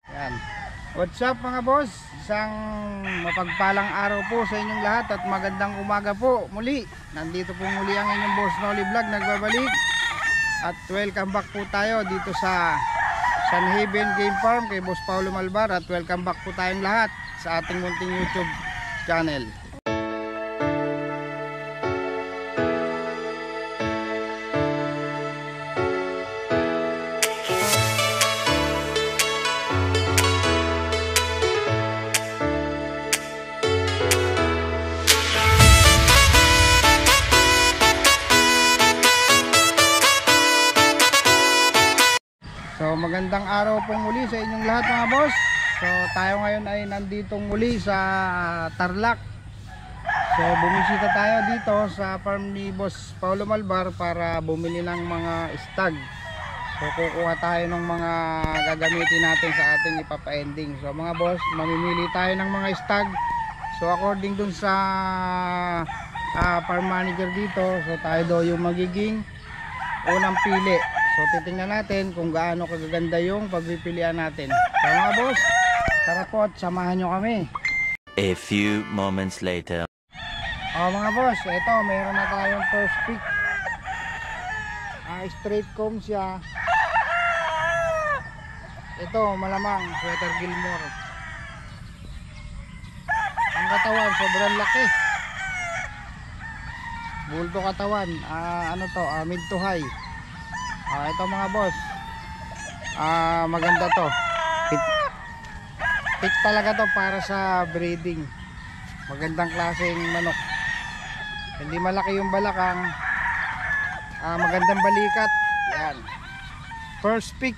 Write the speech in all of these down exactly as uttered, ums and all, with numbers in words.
Yan. What's up mga boss? Isang mapagpalang araw po sa inyong lahat at magandang umaga po muli. Nandito po muli ang inyong boss Noli Vlog nagbabalik. At welcome back po tayo dito sa San Haven Game Farm kay Boss Paulo Malvar. At welcome back po tayong lahat sa ating munting YouTube channel. So magandang araw po muli sa inyong lahat mga boss. So tayo ngayon ay nandito muli sa Tarlac. So bumisita tayo dito sa farm ni Boss Paulo Malvar para bumili ng mga stag. So kukuha tayo ng mga gagamitin natin sa ating ipapa-ending. So mga boss, mamimili tayo ng mga stag. So according dun sa uh, farm manager dito, so tayo daw yung magiging unang pili. So titingnan natin kung gaano kagaganda yung pagpipilian natin. So mga boss, tara po at samahan nyo kami. A few moments later. O mga boss, ito mayroon na tayong first pick. uh, Straight comb siya. Ito malamang Sweater Gilmore. Ang katawan sobrang laki. Bulto katawan. uh, Ano to, uh, mid to high. Ah, ito mga boss. Ah, maganda to. Pit, pit talaga to para sa breeding. Magandang klaseng manok. Hindi malaki yung balakang. Ah, magandang balikat. Yan. First pick.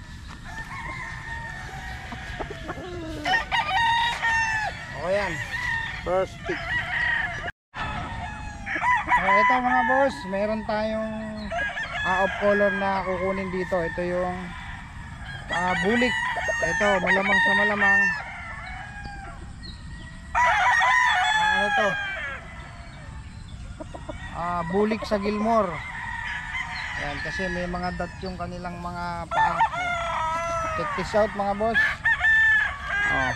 O yan. First pick. Ah, ito mga boss, meron tayong Uh, off color na kukunin dito. Ito yung uh, bulik. Ito malamang sa malamang uh, ano to uh, bulik sa Gilmore. Yan, kasi may mga dot yung kanilang mga paa. Check this out mga boss. Oh.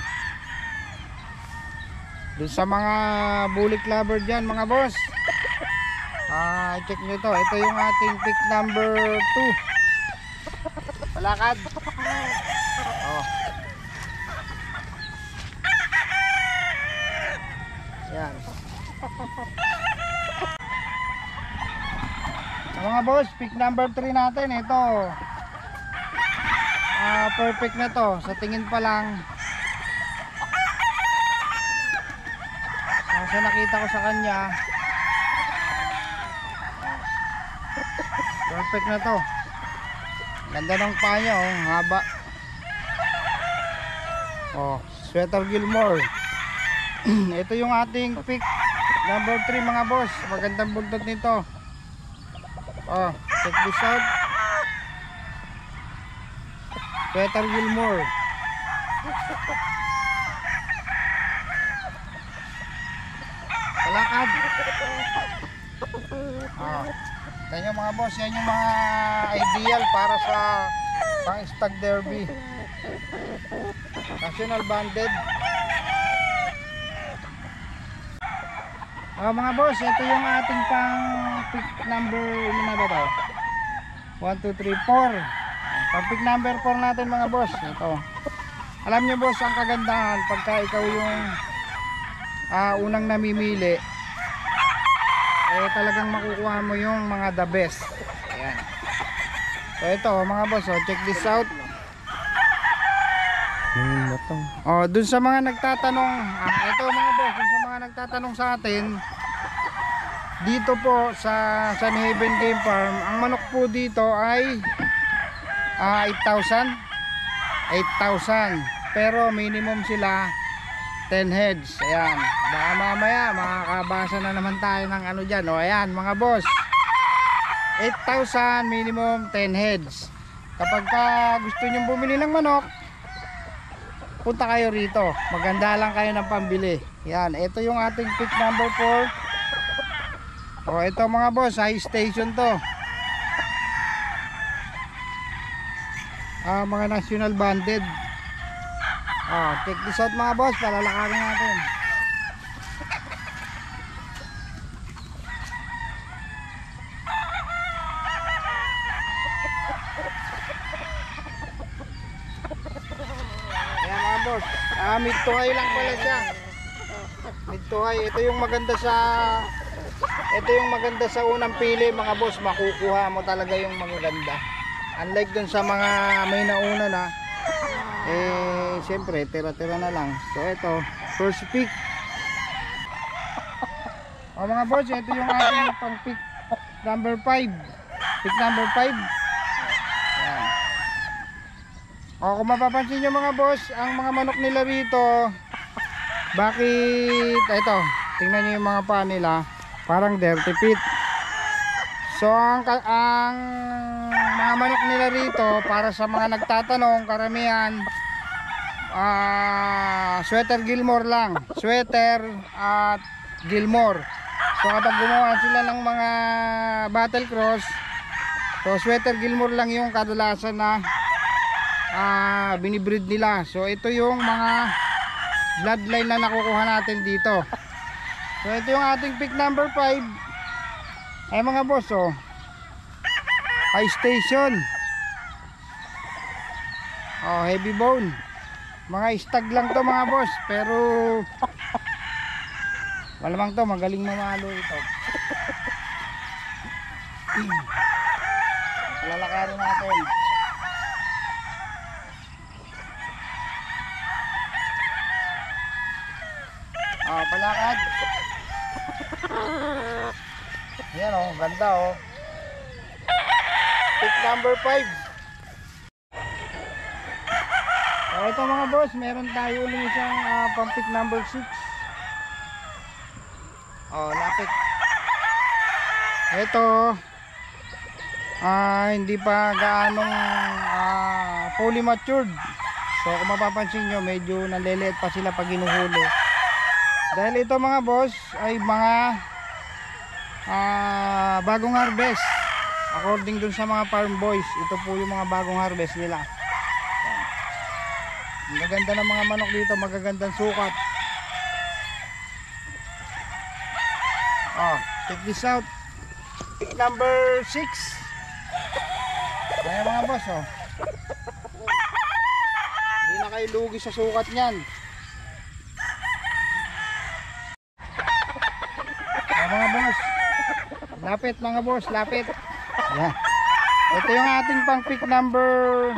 Doon sa mga bulik lover dyan mga boss, Ah, check nyo to. Ito yung ating pick number two. Palakad. Oh. Yan. So, mga boss, pick number three natin. Ito. Ah, perfect na to. Sa tingin pa lang. So, sa nakita ko sa kanya, perfect na to. Ganda ng paa niya, oh, haba. Oh, Sweater Gilmore. Ito yung ating pick number three mga boss. Magandang buntot nito. Oh, check this out. Sweater Gilmore. Palakad. Oh. Kaya mga boss, yan yung mga ideal para sa pang stag derby. National banded. Ah, mga boss, ito yung ating pang pick number ano na ba to? one, two, three, four. Pang pick number four natin mga boss. Ito. Alam nyo boss, ang kagandahan pagka ikaw yung uh, unang namimili, eh talagang makukuha mo yung mga the best. Ayan. So ito mga boss, oh, check this out. Hmm, oh, dun sa mga nagtatanong, ah, ito mga boss, dun sa mga nagtatanong sa atin, dito po sa San Haven Game Farm, ang manok po dito ay ah, eight thousand. eight thousand. Pero minimum sila ten heads. Ayan. Baka mamaya makakabasa na naman tayo ng ano dyan. O ayan mga boss, eight thousand minimum, ten heads. Kapag ka gusto nyong bumili ng manok, punta kayo rito. Maganda lang kayo ng pambili. Yan. Ito yung ating pick number four. O ito mga boss, high station to. Ah, mga national banded. Oh, check this out mga boss, palalakarin natin. Ayan mga boss, ah, mid to high lang pala siya. Mid to high, ito yung maganda sa ito yung maganda sa unang pili mga boss, makukuha mo talaga yung magaganda. Unlike dun sa mga may nauna na, eh siyempre tira-tira na lang. So ito, first pick. O mga boss, ito yung ating pang pick number five. Pick number five. Ayan. O kung mapapansin nyo mga boss, ang mga manok nila rito, bakit, ito, tingnan nyo yung mga paa nila, parang dirty pit. So ang, ang mga manok nila rito, para sa mga nagtatanong, karamihan uh, sweater Gilmore lang, sweater at Gilmore. So kapag gumawa sila ng mga battle cross, so sweater Gilmore lang yung kadalasan na uh, binibreed nila. So ito yung mga bloodline na nakukuha natin dito. So ito yung ating pick number five. Ay mga boss, oh, high station, oh, heavy bone, mga stag lang to mga boss, pero malamang to magaling mamalo ito. Lalakarin natin. Oh, palakad. Ayan oh, ganda oh. Pick number five. So ito mga boss, meron tayo ulit isang uh, pang pick number six. Oh, lapit. Ito ah, hindi pa gaanong uh, fully matured. So kung mapapansin nyo, medyo naliliit pa sila pag ginuhuli. Dahil ito mga boss ay mga uh, bagong harvest. According dun sa mga farm boys, ito po yung mga bagong harvest nila. Ang gaganda ng mga manok dito, magagandang sukat. Oh, check this out. Pick number six. Kaya mga boss, oh. Hindi na kayo lugi sa sukat niyan. Kaya mga boss, lapit mga boss, lapit. Ayan. Ito yung ating pang pick number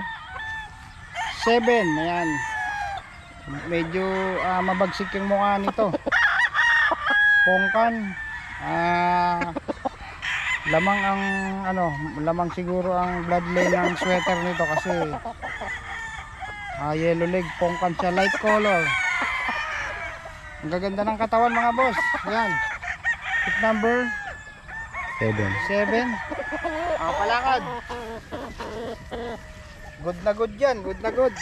seven. Ayan. Medyo uh, mabagsik yung mukha nito. Pongkan. Ah, lamang ang ano, lamang siguro ang bloodline ng sweater nito kasi ah, yellow leg, pongkan siya, light color. Ang gaganda ng katawan mga boss. Ayan. Pick number Seven. seven. Ah, palakad. Good na good yan, good na good.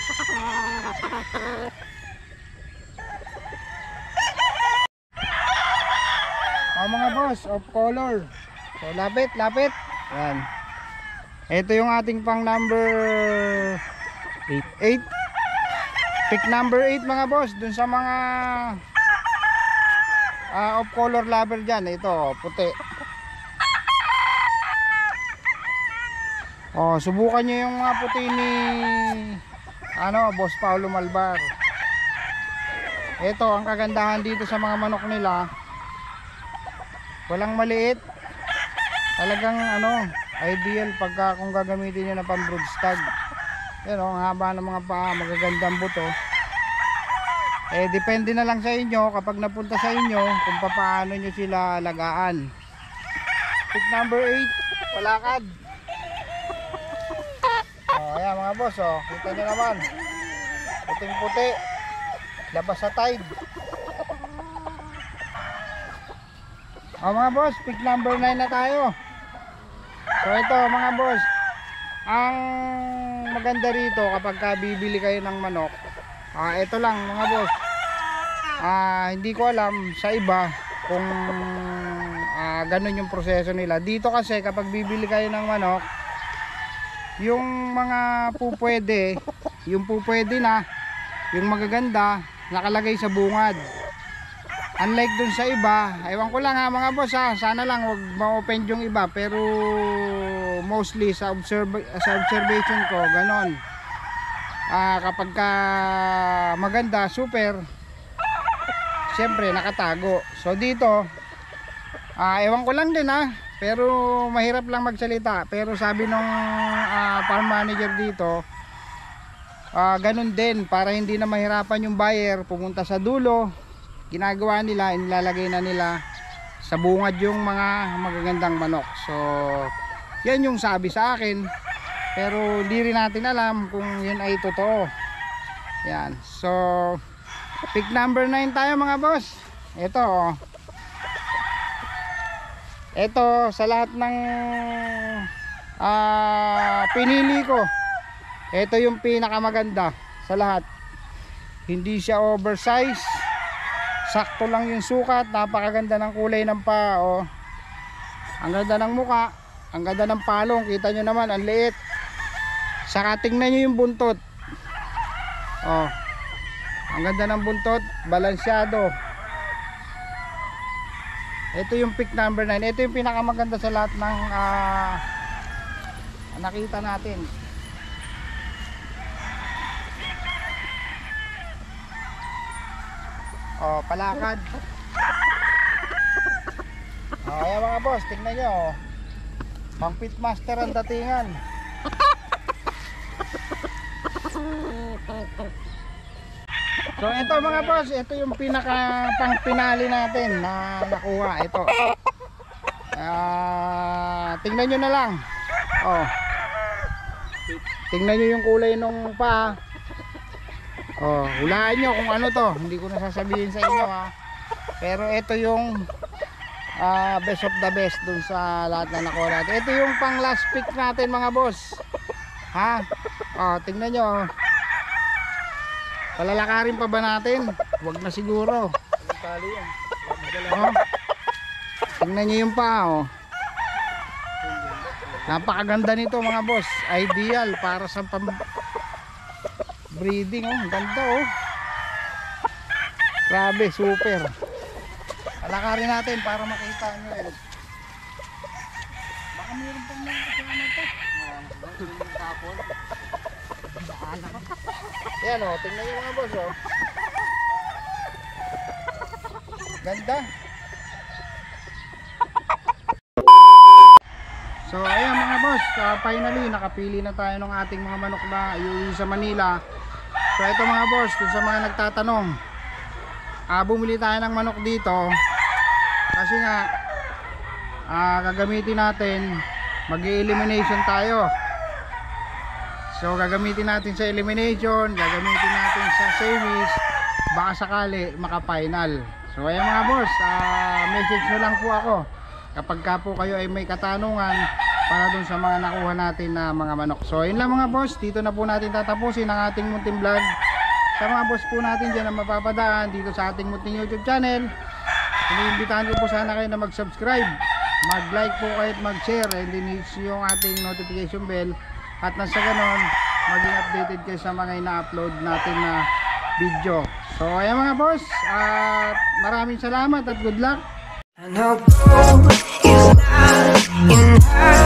Ah, mga boss, of color. So lapit, lapit. Yan. Ito yung ating pang number eight. Pick number eight mga boss, dun sa mga uh, of color lover dyan. Ito, puti. Oh, subukan nyo yung mga puti ni ano, Boss Paulo Malbar. Ito ang kagandahan dito sa mga manok nila. Walang maliit. Talagang ano, ideal pagka kung gagamitin nyo na pang brood stag. Yan o, ang haba ng mga paa, magagandang buto. Eh depende na lang sa inyo kapag napunta sa inyo kung paano nyo sila alagaan. Pick number eight, palakad. Oh, ayan mga boss, oh, kita nyo naman. Puting puti, labas sa tide. Oh mga boss, pick number nine na tayo. So ito mga boss, ang maganda rito kapag ka bibili kayo ng manok, ah, ito lang mga boss, ah, hindi ko alam sa iba kung ah, ganun yung proseso nila. Dito kasi kapag bibili kayo ng manok, yung mga pupwede, yung pupwede na, yung magaganda nakalagay sa bungad. Unlike dun sa iba, ewan ko lang ha mga boss ha, sana lang wag ma-open yung iba, pero mostly sa, observe, sa observation ko ganon. Ah, kapag ka maganda, super, syempre nakatago. So dito ah, ewan ko lang din ha, pero mahirap lang magsalita. Pero sabi nung ah, farm manager dito, ah, ganun din, para hindi na mahirapan yung buyer pumunta sa dulo, ginagawa nila, inilalagay na nila sa bungad yung mga magagandang manok. So yan yung sabi sa akin, pero hindi rin natin alam kung yun ay totoo. Yan, so pick number nine tayo mga boss. Ito oh, ito sa lahat ng ah, pinili ko, ito yung pinakamaganda sa lahat. Hindi siya oversize, sakto lang yung sukat, napakaganda ng kulay ng paa oh. Ang ganda ng muka, ang ganda ng palong, kita nyo naman ang liit. Saka tingnan nyo yung buntot oh, ang ganda ng buntot, balansyado. Ito yung pick number nine. Ito yung pinakamaganda sa lahat ng uh, nakita natin. Oh, palakad. Oh, ayan mga boss, tingnan nyo oh. Pang pitmaster ang datingan. So ito mga boss, ito yung pinaka pang pinali natin na nakuha. Ito uh, tingnan nyo na lang oh. Tingnan nyo yung kulay nung paa oh, hulaan nyo kung ano to. Hindi ko na sasabihin sa inyo ha, pero ito yung uh, best of the best dun sa lahat na nakuha natin. Ito yung pang last pick natin mga boss ha. Oh, tingnan nyo, palalakarin pa ba natin? Huwag na siguro. Oh, tingnan nyo yung paa oh. Napakaganda nito mga boss. Ideal para sa pam breeding oh. Ganda oh. Grabe, super. Palakarin natin para makita nyo eh. Baka mayroon pang mga kasama to. Tapon. Yan o, tingnan nyo mga boss o. Ganda. So ayan mga boss, uh, finally nakapili na tayo ng ating mga manok na iuwi sa Manila. So ito mga boss, dun sa mga nagtatanong, uh, bumili tayo ng manok dito kasi nga uh, gagamitin natin, mag-elimination tayo. So gagamitin natin sa elimination, gagamitin natin sa semis, baka sakali maka-final. So ayan mga boss, uh, message nyo lang po ako kapag ka po kayo ay may katanungan para dun sa mga nakuha natin na mga manok. So yun lang mga boss, dito na po natin tatapusin ang ating munting vlog. Sa mga boss po natin dyan na mapapadaan dito sa ating munting YouTube channel, iniimbitahan ko po sana kayo na mag-subscribe, mag-like po kayo at mag-share, and then hit yung ating notification bell. At nasa ganon, maging updated kayo sa mga ina-upload natin na video. So ayan mga boss, at maraming salamat at good luck. I know gold is not enough.